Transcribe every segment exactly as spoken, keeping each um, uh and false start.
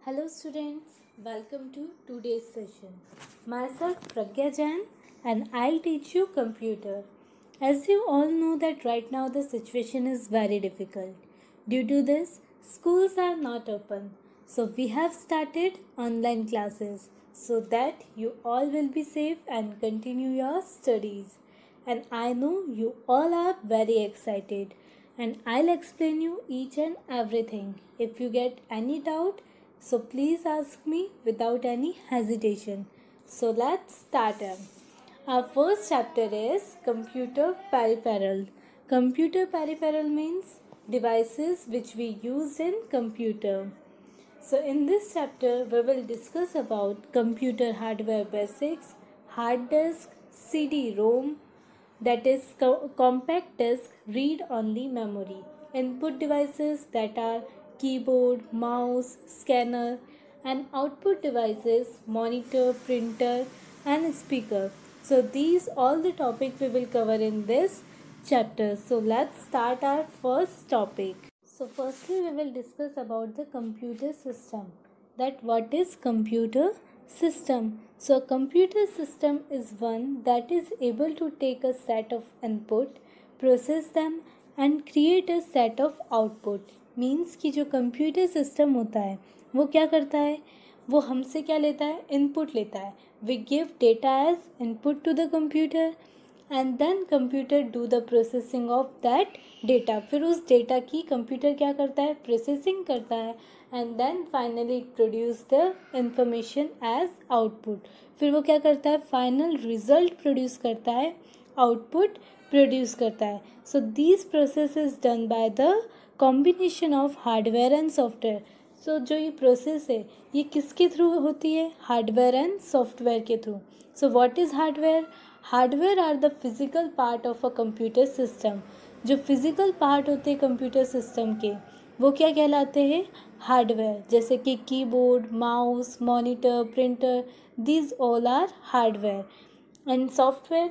Hello students, welcome to today's session. Myself Pragya Jain and I'll teach you computer. As you all know that right now the situation is very difficult. Due to this, schools are not open. So we have started online classes so that you all will be safe and continue your studies. And I know you all are very excited and I'll explain you each and everything. If you get any doubt, so please ask me without any hesitation. So let's start. Our first chapter is computer peripheral. Computer peripheral means devices which we use in computer. So in this chapter we will discuss about computer hardware basics, hard disk, C D-ROM, that is co- compact disk read-only memory, input devices that are keyboard, mouse, scanner, and output devices monitor, printer, and speaker. So these all the topic we will cover in this chapter. So let's start our first topic. So firstly we will discuss about the computer system. That what is computer system? So a computer system is one that is able to take a set of input, process them and create a set of output. Means कि जो computer system होता है वो क्या करता है, वो हमसे क्या लेता है, इनपुट लेता है. We give data as input to the computer and then computer do the processing of that data. फिर उस डेटा की कंप्यूटर क्या करता है, प्रोसेसिंग करता है and then finally produce the information as output. फिर वो क्या करता है, फाइनल रिजल्ट प्रोड्यूस करता है, आउटपुट प्रोड्यूस करता है. So this process is done by the combination of hardware and software. So जो ये प्रोसेस है ये किसके थ्रू होती है, हार्डवेयर एंड सॉफ्टवेयर के through. So what is hardware? Hardware are the physical part of a computer system. जो physical part होते हैं कंप्यूटर सिस्टम के वो क्या कहलाते हैं, हार्डवेयर. जैसे कि keyboard, mouse, monitor, printer, these all are hardware. And software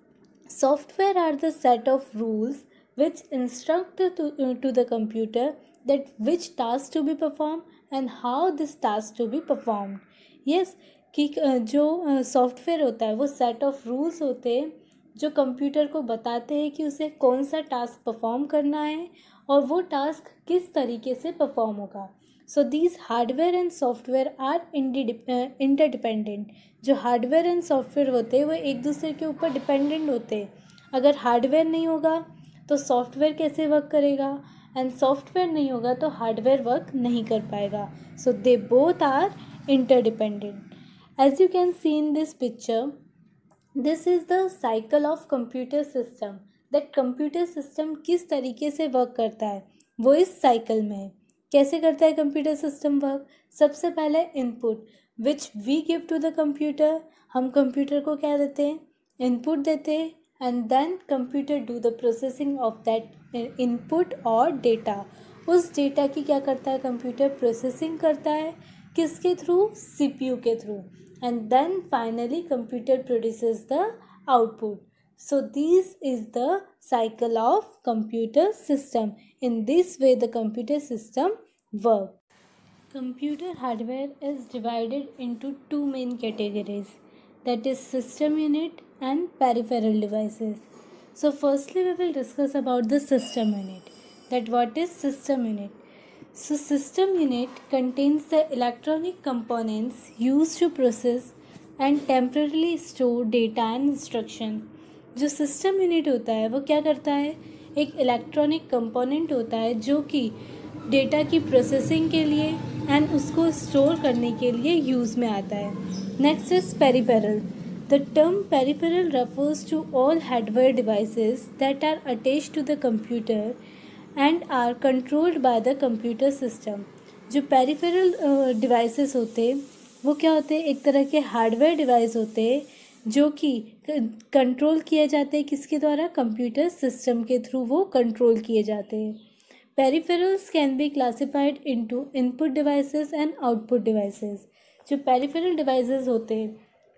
software are the set of rules which instruct to, uh, to the computer that which task to be performed and how this task to be performed. yes कि जो software होता है वो set of rules होते हैं जो computer को बताते हैं कि उसे कौन सा टास्क परफॉर्म करना है और वो टास्क किस तरीके से परफॉर्म होगा. So these hardware and software are interdependent. जो हार्डवेयर एंड सॉफ्टवेयर होते हैं वो एक दूसरे के ऊपर डिपेंडेंट होते हैं. अगर हार्डवेयर नहीं होगा तो सॉफ्टवेयर कैसे वर्क करेगा एंड सॉफ्टवेयर नहीं होगा तो हार्डवेयर वर्क नहीं कर पाएगा. So they both are interdependent. As you can see in this picture, this is the cycle of computer system. That computer system किस तरीके से वर्क करता है वो इस साइकिल में है. कैसे करता है कंप्यूटर सिस्टम वर्क? सबसे पहले input which we give to the computer. हम कंप्यूटर को क्या देते हैं, इनपुट देते हैं and then computer do the processing of that input और डेटा. उस डेटा की क्या करता है कंप्यूटर, प्रोसेसिंग करता है. किसके थ्रू, सीपीयू के through. And then finally computer produces the output. So this is the cycle of computer system. In this way the computer system work. Computer hardware is divided into two main categories, that is system unit and peripheral devices. So firstly we will discuss about the system unit. That what is system unit? So system unit contains the electronic components used to process and temporarily store data and instruction. जो system unit होता है वो क्या करता है, एक electronic component होता है जो कि डेटा की प्रोसेसिंग के लिए एंड उसको स्टोर करने के लिए यूज़ में आता है. Next is peripheral. The term peripheral refers to all hardware devices that are attached to the computer and are controlled by the computer system. जो पेरिफेरल डिवाइसेस होते हैं वो क्या होते हैं, एक तरह के हार्डवेयर डिवाइस होते हैं जो कि कंट्रोल किए जाते हैं किसके द्वारा, कंप्यूटर सिस्टम के थ्रू वो कंट्रोल किए जाते हैं. Peripherals can be classified into input devices and output devices. जो पेरिफेरल डिवाइसेस होते हैं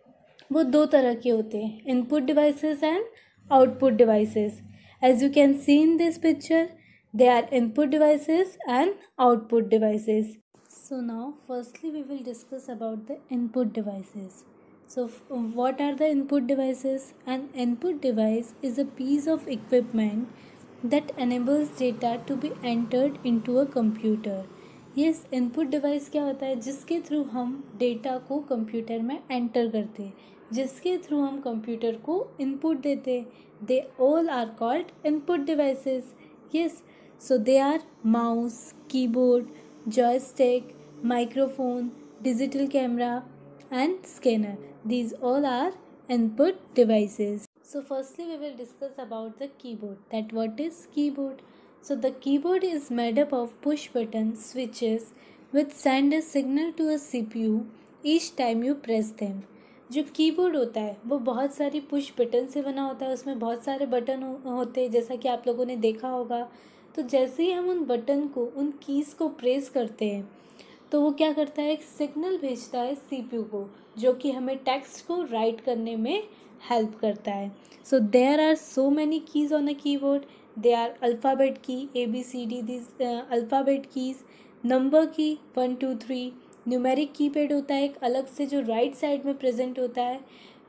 वो दो तरह के होते हैं, input devices and output devices. As you can see in this picture, they are input devices and output devices. So now firstly we will discuss about the input devices. So f- what are the input devices? An input device is a piece of equipment that enables data to be entered into a computer. Yes, input device क्या होता है? जिसके through हम data को computer में enter करते हैं, जिसके थ्रू हम कंप्यूटर को इनपुट देते हैं. They all are called input devices. Yes, so they are mouse, keyboard, joystick, microphone, digital camera and scanner. These all are input devices. So firstly we will discuss about the keyboard. That what is keyboard? So the keyboard is made up of push button switches which send a signal to a C P U each time you press them. जो keyboard होता है वो बहुत सारी push button से बना होता है. उसमें बहुत सारे बटन हो, होते हैं जैसा कि आप लोगों ने देखा होगा. तो जैसे ही हम उन बटन को, उन कीज़ को प्रेस करते हैं तो वो क्या करता है? एक सिग्नल भेजता है सीपीयू को, जो कि हमें टेक्स्ट को राइट करने में हेल्प करता है. So there are so many keys on a keyboard. They are alphabet key, A B C D, this alphabet keys, number key one two three. Numeric keypad होता है एक अलग से जो राइट साइड में प्रेजेंट होता है.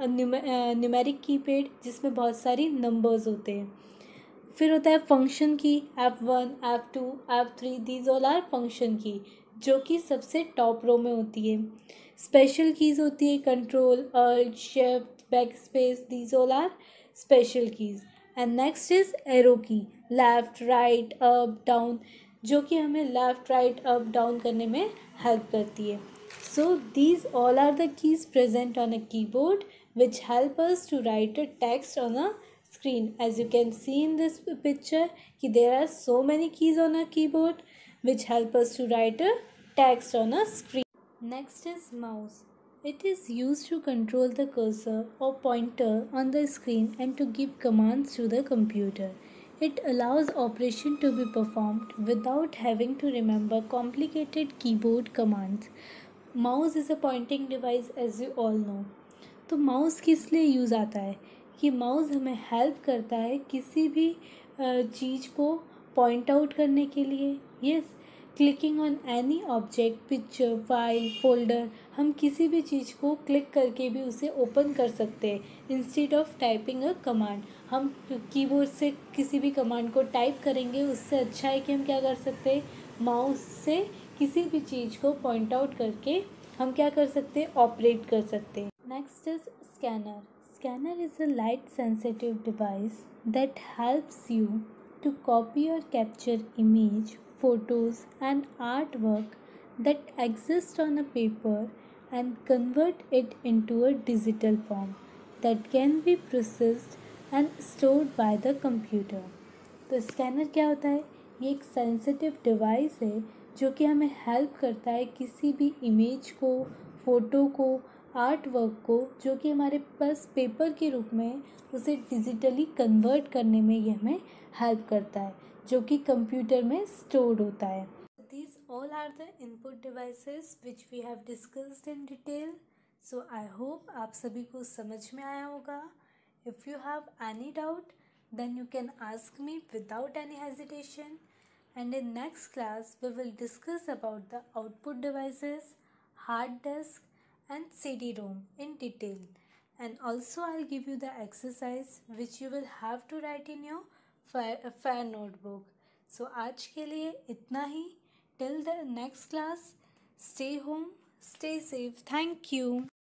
न्यूमेरिक कीपैड जिसमें बहुत सारी नंबर्स होते हैं. फिर होता है function key, F one, F two, F three. These all are function key, जो कि सबसे टॉप रो में होती है. स्पेशल कीज़ होती है control, alt, shift, backspace. These all are special keys. And next is arrow key, left, right, up, down, जो कि हमें लेफ्ट, राइट, अप, डाउन करने में हेल्प करती है. So these all are the keys present on a keyboard which help us to write a text on a screen. As you can see in this picture, ki there are so many keys on a keyboard which help us to write a text on a screen. Next is mouse. It is used to control the cursor or pointer on the screen and to give commands to the computer. It allows operation to be performed without having to remember complicated keyboard commands. Mouse is a pointing device, as you all know. तो mouse किस लिए use आता है? कि mouse हमें help करता है किसी भी चीज़ को पॉइंट आउट करने के लिए. Yes, clicking on any object, picture, file, folder, हम किसी भी चीज़ को क्लिक करके भी उसे ओपन कर सकते हैं instead of typing a command. हम कीबोर्ड से किसी भी कमांड को टाइप करेंगे, उससे अच्छा है कि हम क्या कर सकते हैं? माउस से किसी भी चीज़ को पॉइंट आउट करके हम क्या कर सकते हैं? ऑपरेट कर सकते हैं. Next is scanner. Scanner is a light sensitive device that helps you to copy or capture image, photos and artwork that exist on a paper and convert it into a digital form that can be processed and stored by the computer. तो scanner क्या होता है? ये एक sensitive device है जो कि हमें हेल्प करता है किसी भी इमेज को, फ़ोटो को, आर्ट वर्क को, जो कि हमारे पास पेपर के रूप में, उसे डिजिटली कन्वर्ट करने में ये हमें हेल्प करता है, जो कि कंप्यूटर में स्टोर्ड होता है. These all are the input devices which we have discussed in detail. So I hope आप सभी को समझ में आया होगा. If you have any doubt, then you can ask me without any hesitation. And in next class, we will discuss about the output devices, hard disk, and C D ROM in detail. And also I'll give you the exercise which you will have to write in your fair, fair notebook. So आज के लिए इतना ही. Till the next class, stay home, stay safe. Thank you.